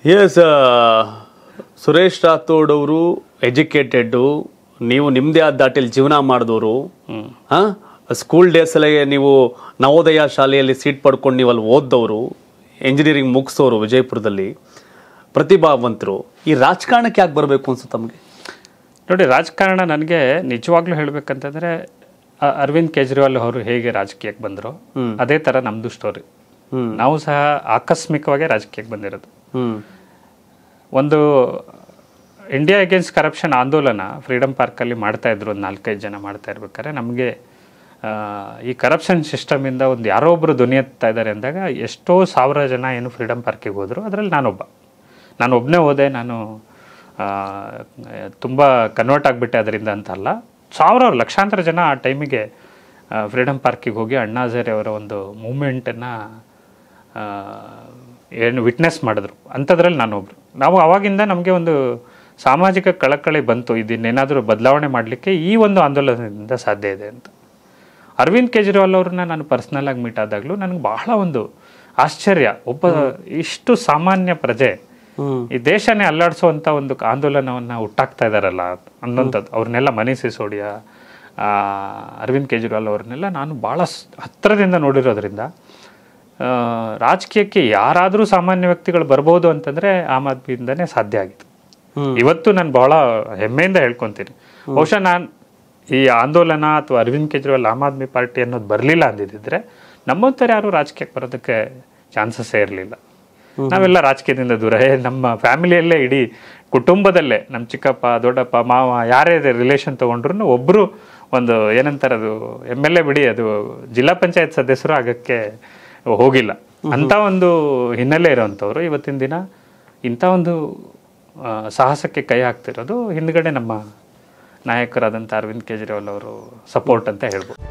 S Suresh Rathore ಅವರು educated, ನೀವು ನಿಮ್ಮದೇ ಆದ ದಾಟಿಯಲ್ಲಿ ಜೀವನ ಮಾಡಿದವರು. ಸ್ಕೂಲ್ ಡೇಸಲ್ಲೇ ನೀವು ನವೋದಯ ಶಾಲೆಯಲ್ಲಿ ಸೀಟ್ ಪಡ್ಕೊಂಡು ನೀವು ಅಲ್ಲಿ ಓದ್ದವರು, ಇಂಜಿನಿಯರಿಂಗ್ ಮುಗಿಸೋರು ವಿಜಯಪುರದಲ್ಲಿ, ಪ್ರತಿಭಾವಂತರು. ಈ ರಾಜಕಾರಣಕ್ಕೆ ಯಾಕೆ ಬರಬೇಕು ಅನ್ಸುತ್ತೆ ತಮಗೆ? ನೋಡಿ, ರಾಜಕಾರಣ ನನಗೆ ನಿಜವಾಗ್ಲೂ ಹೇಳಬೇಕಂತಂದರೆ ಅರವಿಂದ್ ಕೇಜ್ರಿವಾಲ್ ಅವರು ಹೇಗೆ ರಾಜಕೀಯಕ್ಕೆ ಬಂದರು ಅದೇ ಥರ ನಮ್ಮದು ಸ್ಟೋರಿ. ನಾವು ಸಹ ಆಕಸ್ಮಿಕವಾಗಿ ರಾಜಕೀಯಕ್ಕೆ ಬಂದಿರೋದು. ಒಂದು ಇಂಡಿಯಾ ಅಗೇನ್ಸ್ಟ್ ಕರಪ್ಷನ್ ಆಂದೋಲನ ಫ್ರೀಡಮ್ ಪಾರ್ಕಲ್ಲಿ ಮಾಡ್ತಾಯಿದ್ರು, ಒಂದು 4-5 ಜನ ಮಾಡ್ತಾ ಇರ್ಬೇಕಾದ್ರೆ ನಮಗೆ ಈ ಕರಪ್ಷನ್ ಸಿಸ್ಟಮಿಂದ ಒಂದು ಯಾರೋ ಒಬ್ಬರು ಧ್ವನಿ ಎತ್ತಾ ಇದ್ದಾರೆ ಅಂದಾಗ ಎಷ್ಟೋ ಸಾವಿರ ಜನ ಏನು ಫ್ರೀಡಮ್ ಪಾರ್ಕಿಗೆ ಹೋದರು. ಅದರಲ್ಲಿ ನಾನು ಒಬ್ಬನೇ ಹೋದೆ. ನಾನು ತುಂಬ ಕನ್ವರ್ಟ್ ಆಗಿಬಿಟ್ಟೆ ಅದರಿಂದ ಅಂತಲ್ಲ, ಸಾವಿರಾರು ಲಕ್ಷಾಂತರ ಜನ ಆ ಟೈಮಿಗೆ ಫ್ರೀಡಮ್ ಪಾರ್ಕಿಗೆ ಹೋಗಿ ಅಣ್ಣಾ ಹಜಾರೆ ಅವರ ಒಂದು ಮೂಮೆಂಟನ್ನು ಏನು ವಿಟ್ನೆಸ್ ಮಾಡಿದ್ರು. ಅಂಥದ್ರಲ್ಲಿ ನಾನೊಬ್ಬರು. ನಾವು ಆವಾಗಿಂದ ನಮಗೆ ಒಂದು ಸಾಮಾಜಿಕ ಕಳಕಳಿ ಬಂತು, ಇದನ್ನೇನಾದರೂ ಬದಲಾವಣೆ ಮಾಡಲಿಕ್ಕೆ ಈ ಒಂದು ಆಂದೋಲನದಿಂದ ಸಾಧ್ಯ ಇದೆ ಅಂತ. ಅರವಿಂದ್ ಕೇಜ್ರಿವಾಲ್ ಅವ್ರನ್ನ ನಾನು ಪರ್ಸ್ನಲಾಗಿ ಮೀಟ್ ಆದಾಗಲೂ ನನಗೆ ಬಹಳ ಒಂದು ಆಶ್ಚರ್ಯ, ಒಬ್ಬ ಇಷ್ಟು ಸಾಮಾನ್ಯ ಪ್ರಜೆ ಈ ದೇಶನೇ ಅಲ್ಲಾಡಿಸುವಂಥ ಒಂದು ಆಂದೋಲನವನ್ನು ಹುಟ್ಟಾಕ್ತಾ ಇದ್ದಾರಲ್ಲ ಅನ್ನೋಂಥದ್ದು. ಅವ್ರನ್ನೆಲ್ಲ ಮನೀಶ್ ಸಿಸೋಡಿಯಾ, ಅರವಿಂದ್ ಕೇಜ್ರಿವಾಲ್ ಅವ್ರನ್ನೆಲ್ಲ ನಾನು ಭಾಳ ಹತ್ತಿರದಿಂದ ನೋಡಿರೋದ್ರಿಂದ ರಾಜಕೀಯಕ್ಕೆ ಯಾರಾದರೂ ಸಾಮಾನ್ಯ ವ್ಯಕ್ತಿಗಳು ಬರ್ಬೋದು ಅಂತಂದರೆ ಆಮ್ ಆದ್ಮಿಯಿಂದನೇ ಸಾಧ್ಯ ಆಗಿತ್ತು. ಇವತ್ತು ನಾನು ಬಹಳ ಹೆಮ್ಮೆಯಿಂದ ಹೇಳ್ಕೊತೀನಿ, ಬಹುಶಃ ನಾನು ಈ ಆಂದೋಲನ ಅಥವಾ ಅರವಿಂದ್ ಕೇಜ್ರಿವಾಲ್ ಆಮ್ ಆದ್ಮಿ ಪಾರ್ಟಿ ಅನ್ನೋದು ಬರಲಿಲ್ಲ ಅಂದಿದ್ದರೆ ನಮ್ಮಂಥವ್ರು ಯಾರು ರಾಜಕೀಯಕ್ಕೆ ಬರೋದಕ್ಕೆ ಚಾನ್ಸಸ್ಸೇ ಇರಲಿಲ್ಲ. ನಾವೆಲ್ಲ ರಾಜಕೀಯದಿಂದ ದೂರ. ನಮ್ಮ ಫ್ಯಾಮಿಲಿಯಲ್ಲೇ, ಇಡೀ ಕುಟುಂಬದಲ್ಲೇ ನಮ್ಮ ಚಿಕ್ಕಪ್ಪ, ದೊಡ್ಡಪ್ಪ, ಮಾವ ಯಾರೇ ರಿಲೇಷನ್ ತೊಗೊಂಡ್ರು ಒಬ್ಬರು ಒಂದು ಏನಂತಾರೆ, ಅದು MLA ಬಿಡಿ, ಅದು ಜಿಲ್ಲಾ ಪಂಚಾಯತ್ ಸದಸ್ಯರು ಆಗಕ್ಕೆ ಹೋಗಿಲ್ಲ. ಅಂಥ ಒಂದು ಹಿನ್ನೆಲೆ ಇರೋವಂಥವ್ರು ಇವತ್ತಿನ ದಿನ ಇಂಥ ಒಂದು ಸಾಹಸಕ್ಕೆ ಕೈ ಹಾಕ್ತಿರೋದು ಹಿಂದ್ಗಡೆ ನಮ್ಮ ನಾಯಕರಾದಂಥ ಅರವಿಂದ್ ಕೇಜ್ರಿವಾಲ್ ಅವರು ಸಪೋರ್ಟ್ ಅಂತ ಹೇಳ್ಬೋದು.